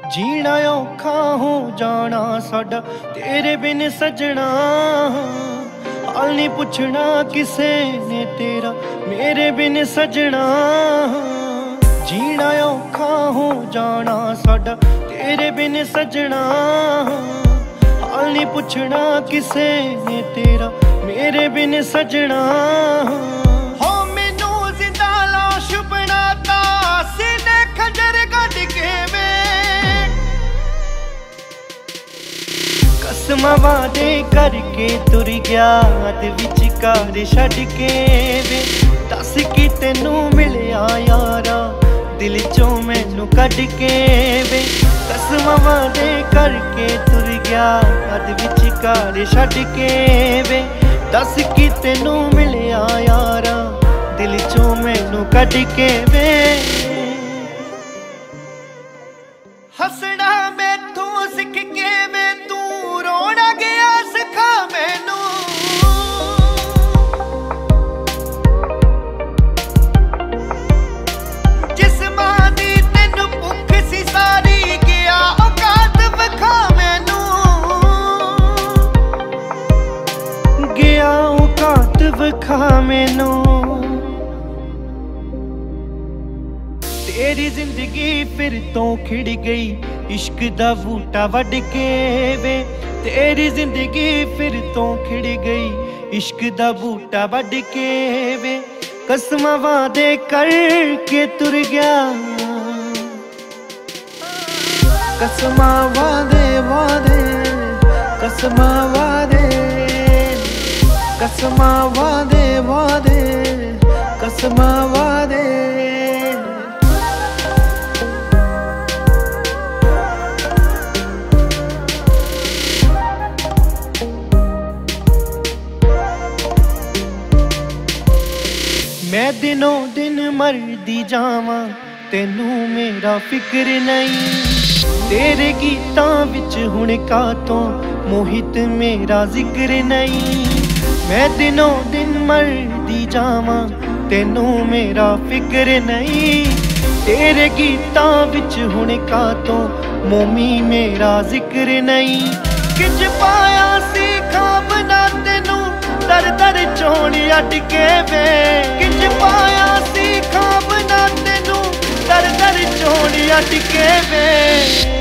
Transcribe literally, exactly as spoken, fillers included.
जीना औखा हो जाना साडा तेरे बिन सजना। हाल नहीं पुछना किसे ने तेरा मेरे बिन सजना। जीना औखा हो जाना साडा तेरे बिन सजना। हाल नहीं पुछना किसे ने तेरा मेरे बिन सजना। हो मैनू जिंदा लाश बनाता सीने खंजर कट के वे। कसमां वादे करके तुर गया अध विचकार छड्ड के वे। दस की तेनू मिलिया यारा दिल चों मैनू कढ के वे। कसमां वादे करके तुर गया अध विचकार छड्ड के वे। दस की तेनू मिलिया यारा दिल चों मैनू कढ के वे। हसना मैथों सिख के वे तू रोना गया सिखा मैनू। जिस मां दी तेनू भुख सी सारी गया औकात विखा मैनू। गया औकात विखा मैनू। तेरी जिंदगी फिर तो खिड़ गई इश्क दा बूटा वड के वे। तेरी जिंदगी फिर तो खिड़ गई इश्क दा बूटा वड के वे। कसमां वादे करके तुर गया। कसमां वादे वादे कसमां वादे कसमां वादे वादे कसमां वादे। मैं दिनों दिन मरदी जावां तेनू मेरा फिक्र नहीं। तेरे गीतां विच हुण कातों मोहित मेरा जिक्र नहीं। मैं दिनों दिन मरदी जावां तेनू मेरा फिक्र नहीं। तेरे गीतां विच हुण कातों मोमी मेरा जिक्र नहीं। किंज पाया सी खाब ना तेनू दर दर चोण अट के वे। किंज पाया सी खाब ना तेनू दर दर चोण अट के वे।